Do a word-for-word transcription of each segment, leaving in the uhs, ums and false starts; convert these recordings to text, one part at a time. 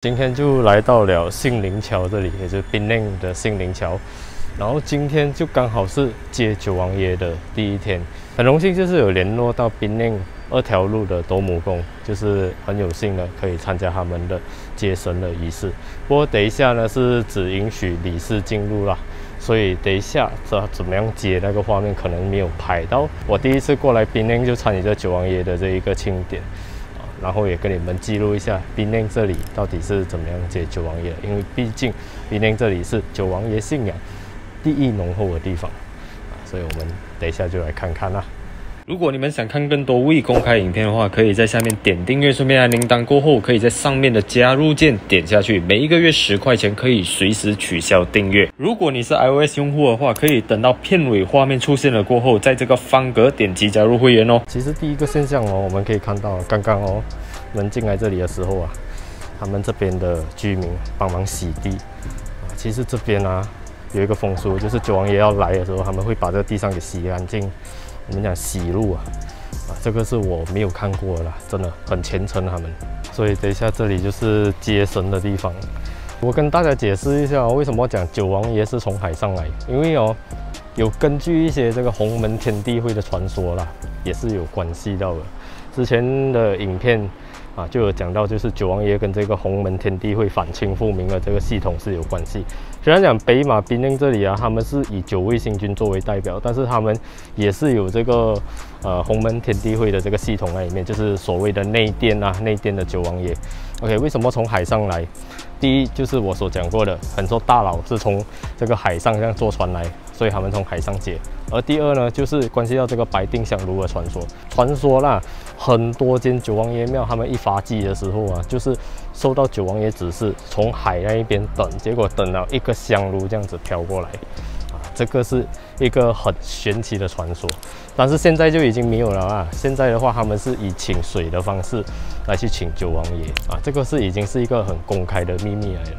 今天就来到了杏林桥这里，也就是槟榔的杏林桥。然后今天就刚好是接九王爷的第一天，很荣幸就是有联络到槟榔二条路的斗母宫，就是很有幸的可以参加他们的接神的仪式。不过等一下呢是只允许理事进入啦，所以等一下这怎么样接那个画面可能没有拍到。我第一次过来槟榔就参与这九王爷的这一个庆典。 然后也跟你们记录一下槟榔这里到底是怎么样接九王爷的，因为毕竟槟榔这里是九王爷信仰第一浓厚的地方啊，所以我们等一下就来看看啦。如果你们想看更多未公开影片的话，可以在下面点订阅，顺便按铃铛，过后可以在上面的加入键点下去，每一个月十块钱可以随时取消订阅。如果你是 iOS 用户的话，可以等到片尾画面出现了过后，在这个方格点击加入会员哦。其实第一个现象哦，我们可以看到刚刚哦，人进来这里的时候啊，他们这边的居民帮忙洗地啊。其实这边啊有一个风俗，就是九王爷要来的时候，他们会把这个地上给洗干净。 我们讲洗路啊，啊，这个是我没有看过的啦，真的很虔诚他们。所以等一下这里就是接神的地方。我跟大家解释一下、哦、为什么讲九王爷是从海上来，因为哦，有根据一些这个洪门天地会的传说啦，也是有关系到的。之前的影片啊就有讲到，就是九王爷跟这个洪门天地会反清复明的这个系统是有关系。 虽然讲北马槟榔这里啊，他们是以九位星君作为代表，但是他们也是有这个呃洪门天地会的这个系统在里面，就是所谓的内殿啊，内殿的九王爷。OK， 为什么从海上来？第一就是我所讲过的，很多大佬是从这个海上这样坐船来，所以他们从海上接。而第二呢，就是关系到这个白定香炉的传说。传说啦，很多间九王爷庙，他们一发迹的时候啊，就是受到九王爷指示，从海那一边等，结果等了一个香炉这样子飘过来，啊，这个是一个很玄奇的传说。但是现在就已经没有了啊！现在的话，他们是以请水的方式来去请九王爷啊，这个是已经是一个很公开的秘密来了。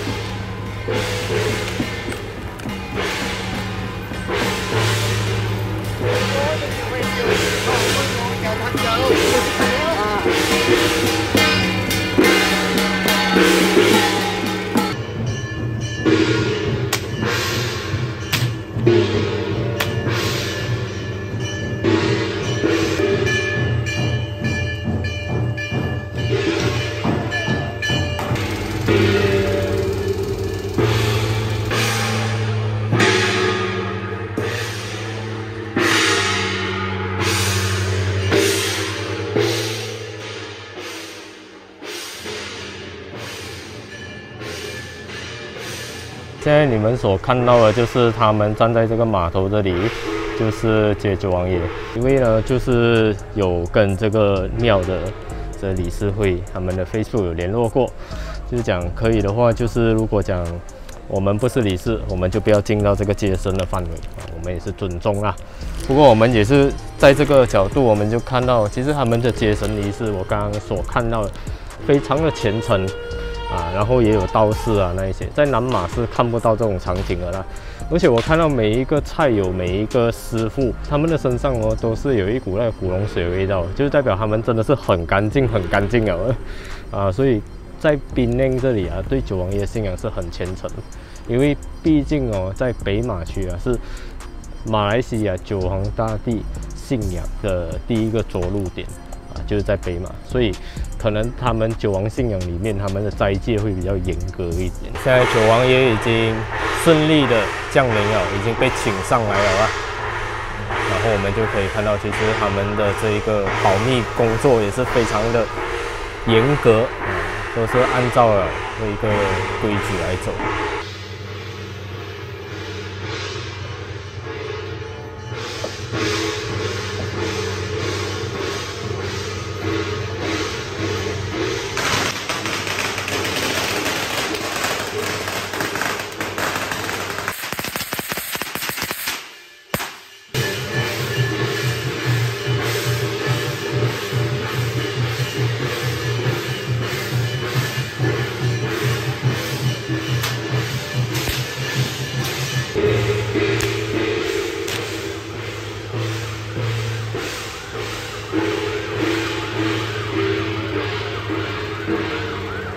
现在你们所看到的就是他们站在这个码头这里，就是接九王爷。因为呢，就是有跟这个庙的这理事会他们的 Facebook 有联络过，就是讲可以的话，就是如果讲我们不是理事，我们就不要进到这个接生的范围，我们也是尊重啦。不过我们也是在这个角度，我们就看到，其实他们的接神仪式，我刚刚所看到的，非常的虔诚。 啊，然后也有道士啊，那一些在南马是看不到这种场景的啦。而且我看到每一个菜友、每一个师傅，他们的身上哦都是有一股那个古龙水的味道，就是代表他们真的是很干净、很干净了啊。所以在槟榔这里啊，对九王爷信仰是很虔诚，因为毕竟哦，在北马区啊是马来西亚九皇大帝信仰的第一个着陆点。 就是在北马，所以可能他们九王信仰里面，他们的斋戒会比较严格一点。现在九王爷已经顺利的降临了，已经被请上来了啊。然后我们就可以看到，其实他们的这一个保密工作也是非常的严格，啊，都是按照了这一个规矩来走。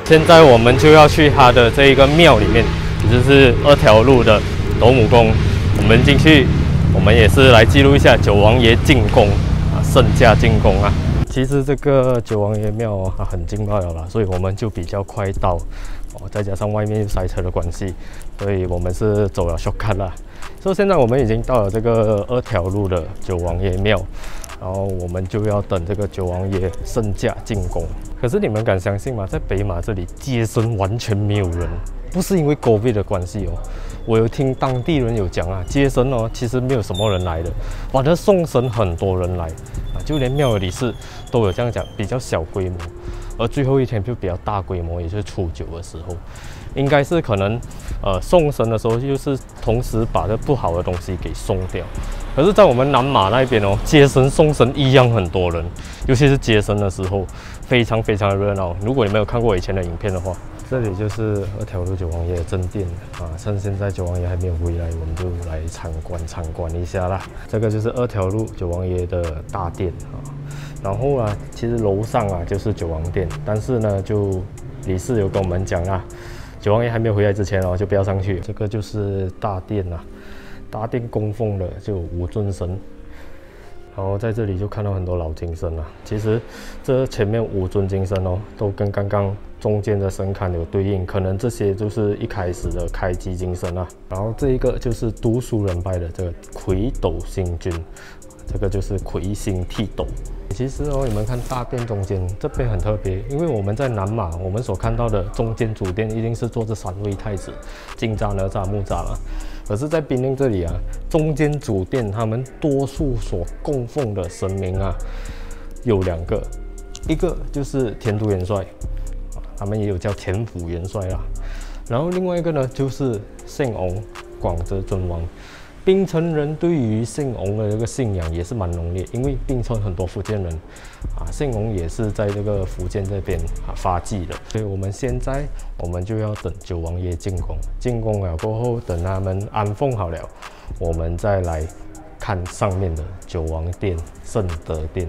现在我们就要去他的这一个庙里面，也就是二条路的斗母宫。我们进去，我们也是来记录一下九王爷进宫啊，圣驾进宫啊。其实这个九王爷庙啊很劲爆了啦，所以我们就比较快到哦，再加上外面又塞车的关系，所以我们是走了 shortcut 啦。所以现在我们已经到了这个二条路的九王爷庙。 然后我们就要等这个九王爷圣驾进宫。可是你们敢相信吗？在北马这里街神完全没有人，不是因为 COVID 的关系哦。我有听当地人有讲啊，街神哦其实没有什么人来的，反而送神很多人来啊，就连庙的理事都有这样讲，比较小规模。而最后一天就比较大规模，也就是初九的时候，应该是可能呃送神的时候，就是同时把这不好的东西给送掉。 可是，在我们南马那边哦，接神送神一样很多人，尤其是接神的时候，非常非常的热闹。如果你没有看过以前的影片的话，这里就是二条路九王爷的正殿啊。趁现在九王爷还没有回来，我们就来参观参观一下啦。这个就是二条路九王爷的大殿啊。然后啊，其实楼上啊就是九王殿，但是呢，就理事有跟我们讲啊，九王爷还没有回来之前哦，就不要上去。这个就是大殿啊。 大殿供奉的就有五尊神，然后在这里就看到很多老金神啊。其实这前面五尊金神哦，都跟刚刚中间的神龛有对应，可能这些就是一开始的开基金神啊。然后这一个就是读书人拜的这个魁斗星君，这个就是魁星剃斗。 其实哦，你们看大殿中间这边很特别，因为我们在南马，我们所看到的中间主殿一定是坐着三位太子，金吒、哪吒、木吒嘛。可是，在槟榔这里啊，中间主殿他们多数所供奉的神明啊，有两个，一个就是天都元帅，他们也有叫天府元帅啦。然后另外一个呢，就是圣翁广泽尊王。 槟城人对于圣翁的这个信仰也是蛮浓烈，因为槟城很多福建人啊，圣翁也是在这个福建这边啊发迹的，所以我们现在我们就要等九王爷进宫，进宫了过后，等他们安奉好了，我们再来看上面的九王殿、圣德殿。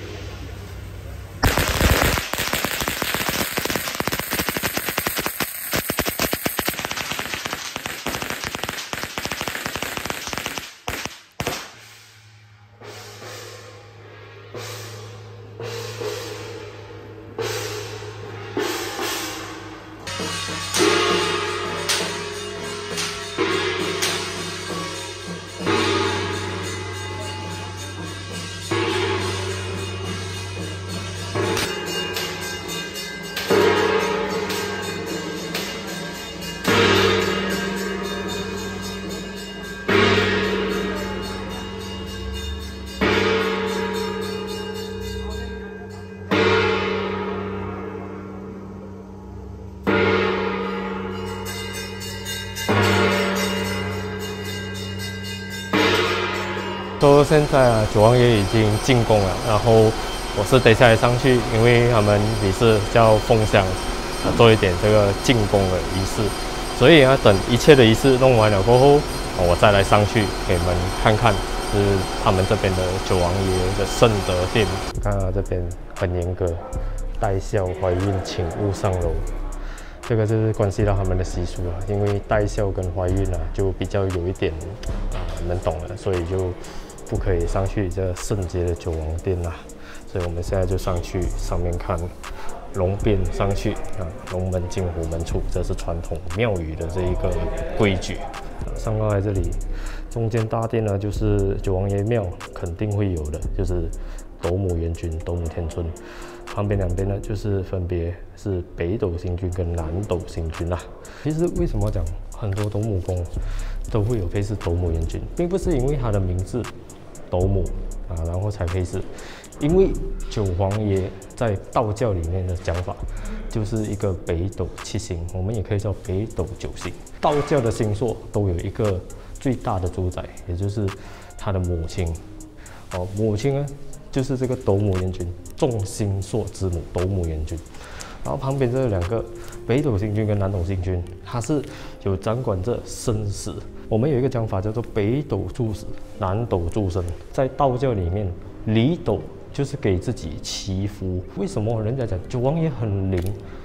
说现在啊，九王爷已经进宫了，然后我是等下来上去，因为他们也是叫封香，啊，做一点这个进宫的仪式，所以啊，等一切的仪式弄完了过后，我再来上去给你们看看，是他们这边的九王爷的圣德殿。看啊，这边很严格，待孝怀孕请勿上楼。 这个就是关系到他们的习俗了，因为待孝跟怀孕啊，就比较有一点啊，能懂了，所以就不可以上去这圣洁的九王殿啦。所以我们现在就上去上面看龙鞭上去啊，龙门进虎门出，这是传统庙宇的这一个规矩。上到来这里，中间大殿呢就是九王爷庙，肯定会有的，就是斗母元君、斗母天尊。 旁边两边呢，就是分别是北斗星君跟南斗星君啦。其实为什么讲很多斗母宫都会有配饰斗母元君，并不是因为它的名字斗母啊，然后才配饰，因为九皇爷在道教里面的讲法就是一个北斗七星，我们也可以叫北斗九星。道教的星座都有一个最大的主宰，也就是他的母亲。哦，母亲呢？ 就是这个斗母元君，众星座之母斗母元君。然后旁边这两个北斗星君跟南斗星君，它是有掌管着生死。我们有一个讲法叫做北斗助死，南斗助生。在道教里面，离斗就是给自己祈福。为什么人家讲九王爷很灵？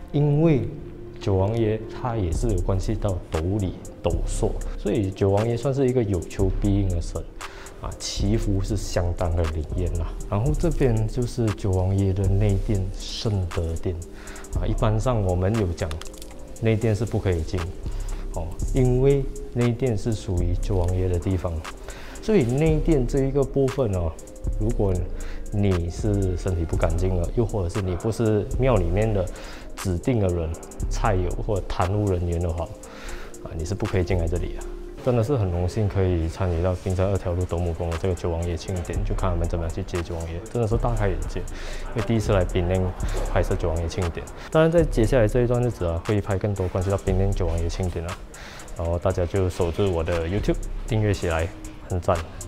因为九王爷他也是有关系到斗里斗朔，所以九王爷算是一个有求必应的神啊，祈福是相当的灵验啦。然后这边就是九王爷的内殿圣德殿啊，一般上我们有讲内殿是不可以进哦，因为内殿是属于九王爷的地方，所以内殿这一个部分哦，如果你是身体不干净了，又或者是你不是庙里面的指定的人、菜友或者贪污人员的话，啊，你是不可以进来这里的。真的是很荣幸可以参与到滨山二条路斗姆峰的这个九王爷庆典，就看他们怎么样去接九王爷，真的是大开眼界。因为第一次来槟榔拍摄九王爷庆典，当然在接下来这一段日子啊，会拍更多关系到槟榔九王爷庆典啊，然后大家就守住我的 YouTube 订阅起来，很赞。